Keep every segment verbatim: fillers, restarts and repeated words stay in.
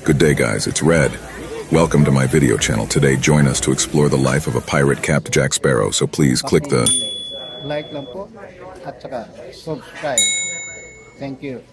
Good day guys, it's Red. Welcome to my video channel. Today join us to explore the life of a pirate capped Jack Sparrow, so please click the like lang po at saka subscribe. Thank you.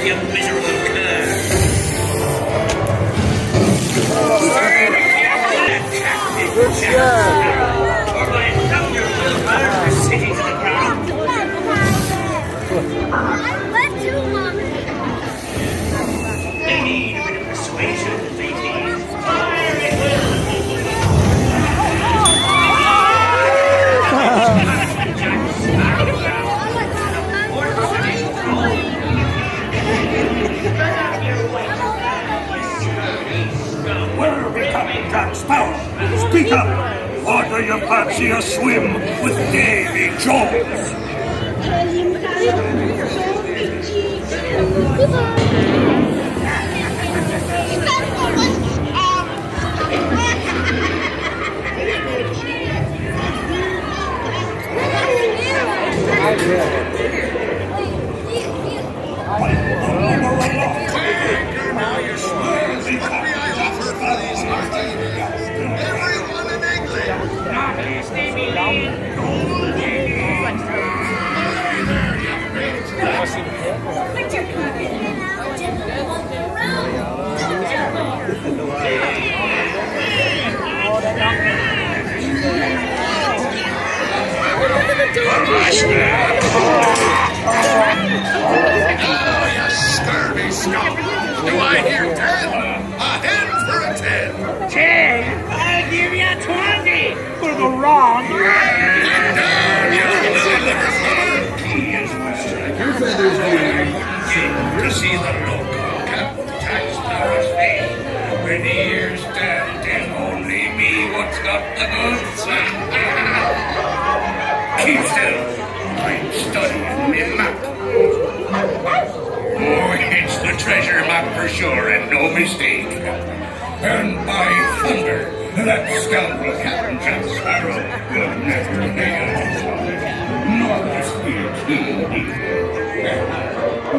you miserable cur! Good shot. Or by enough your will burn the city to the ground! Let's do one. They need a bit of persuasion, they need. Fire it will! Where are we coming, Jack Sparrow? Speak up! Or do you fancy a swim with Davy Jones? Oh, you scurvy scum! Do I hear ten? A hen for a ten! Ten? I'll give you twenty for the wrong. Get down, you little liver Your feathers, To see the look on Captain Jack Sparrow's face when he hears that it only me what's got the goods. Keep still. I'm studying me map. Oh, it's the treasure map for sure, and no mistake. And by thunder, that scoundrel Captain Jack Sparrow will never hail his father, nor his weird king either.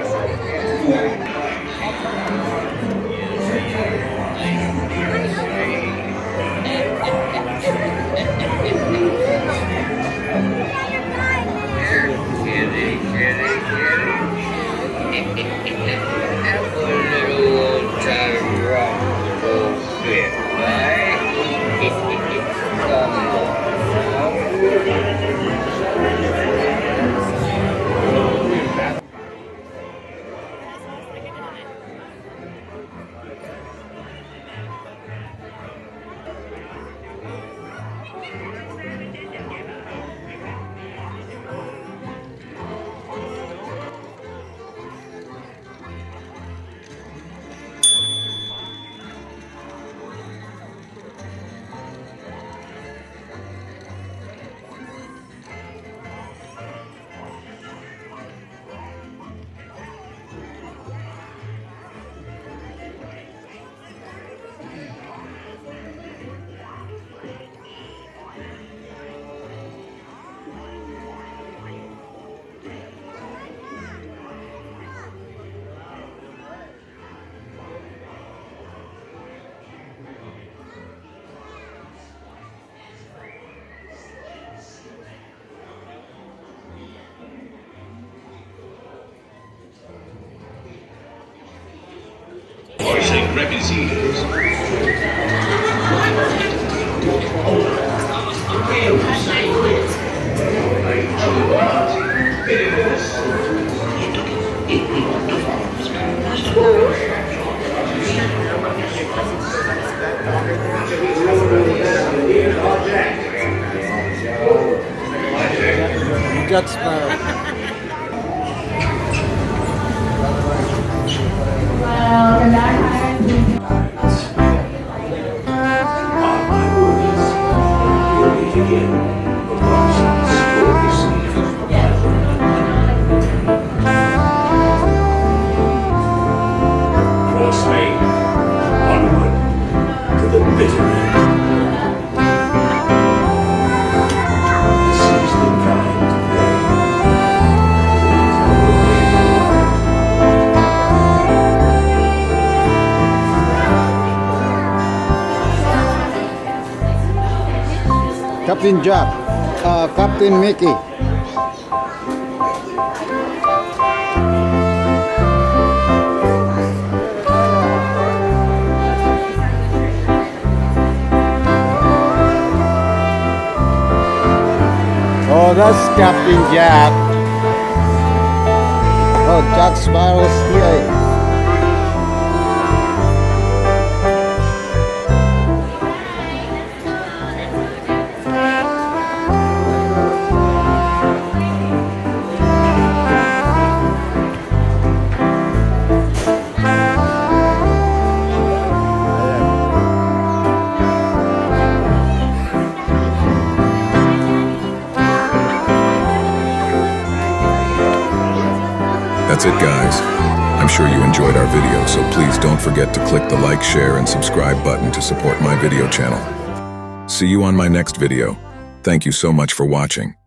Voicing representatives. Jack Sparrow. Captain Jack, uh, Captain Mickey. Oh, that's Captain Jack. Oh, Jack Sparrow's here. That's it, guys. I'm sure you enjoyed our video, so please don't forget to click the like, share, and subscribe button to support my video channel. See you on my next video. Thank you so much for watching.